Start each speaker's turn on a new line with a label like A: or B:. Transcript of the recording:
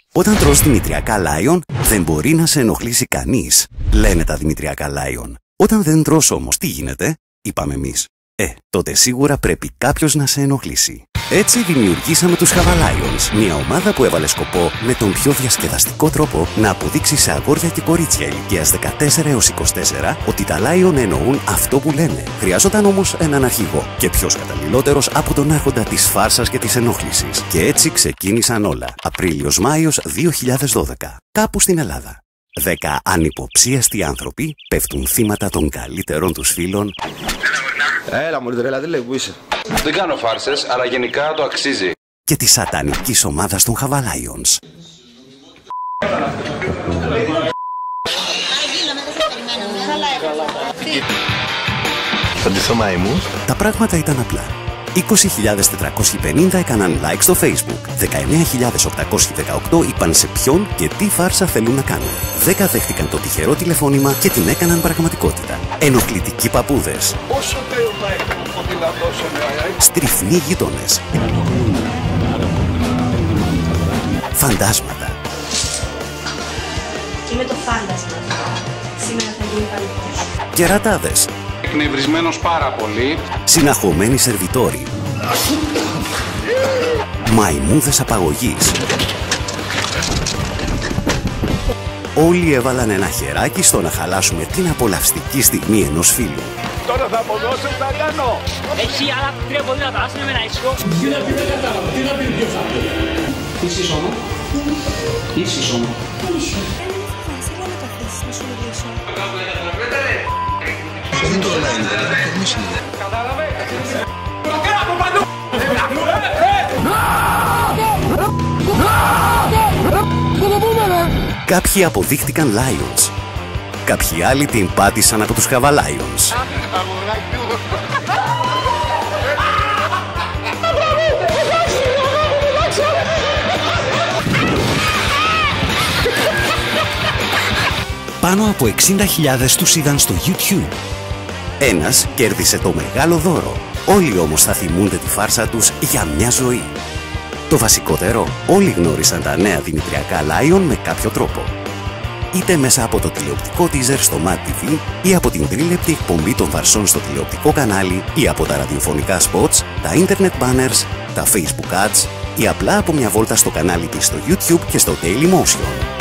A: Όταν τρως δημητριακά Lion, δεν μπορεί να σε ενοχλήσει κανείς, λένε τα δημητριακά Lion. Όταν δεν τρως όμως, τι γίνεται, είπαμε εμείς. Τότε σίγουρα πρέπει κάποιος να σε ενοχλήσει. Έτσι δημιουργήσαμε τους Java Lions, μια ομάδα που έβαλε σκοπό με τον πιο διασκεδαστικό τρόπο να αποδείξει σε αγόρια και κορίτσια ηλικίας 14 έως 24 ότι τα Lion εννοούν αυτό που λένε. Χρειάζονταν όμως έναν αρχηγό και ποιος καταλληλότερος από τον άρχοντα της φάρσας και της ενόχλησης. Και έτσι ξεκίνησαν όλα. Απρίλιος-Μάιος 2012, κάπου στην Ελλάδα. 10 ανυποψίαστοι άνθρωποι πέφτουν θύματα των καλύτερων τους φίλων.
B: Έλα μωρή τρέλα, τι λέει που είσαι.
C: Δεν κάνω φάρσες, αλλά γενικά το αξίζει.
A: Και της σατανικής ομάδας των Java Lions.
B: Θα ντυθώ μαϊμούς.
A: Τα πράγματα ήταν απλά. 20.450 έκαναν like στο Facebook. 19.818 είπαν σε ποιον και τι φάρσα θέλουν να κάνουν. 10 δέχτηκαν το τυχερό τηλεφώνημα και την έκαναν πραγματικότητα. Ενοχλητικοί παππούδες.
D: Πόσο τέωμα έχουμε από να δώσουμε.
A: Στριφνοί γείτονες. Φαντάσματα.
E: Είμαι το φάντασμα. Σήμερα θα γίνει παλαιός.
A: Κερατάδες.
C: Εκνευρισμένος πάρα πολύ.
A: Συναχωμένοι σερβιτόροι. Μαϊμούδες απαγωγής. Όλοι έβαλαν ένα χεράκι στο να χαλάσουμε την απολαυστική στιγμή ενός φίλου.
D: Τώρα θα αποδώσω, θα κάνω.
F: Έχει άλλα 3 πόδια να περάσουμε με ένα ίσκο.
G: Τι να πει, δεν κατάλαβα. Τι να πει ποιος θα πει. Ίσης όμως. Ίσης όμως.
B: Δεν το online, εμείς είναι.
D: Κατάλαβε. Το κάνω από παντού.
A: Κάποιοι αποδείχτηκαν Lions. Κάποιοι άλλοι την πάτησαν από τους Java Lions. Πάνω από 60.000 τους είδαν στο YouTube. Ένας κέρδισε το μεγάλο δώρο. Όλοι όμως θα θυμούνται τη φάρσα τους για μια ζωή. Το βασικότερο, όλοι γνώρισαν τα νέα δημητριακά Lion με κάποιο τρόπο. Είτε μέσα από το τηλεοπτικό teaser στο Mad TV ή από την τρίλεπτη εκπομπή των φαρσών στο τηλεοπτικό κανάλι ή από τα ραδιοφωνικά spots, τα internet banners, τα Facebook ads ή απλά από μια βόλτα στο κανάλι της στο YouTube και στο Dailymotion.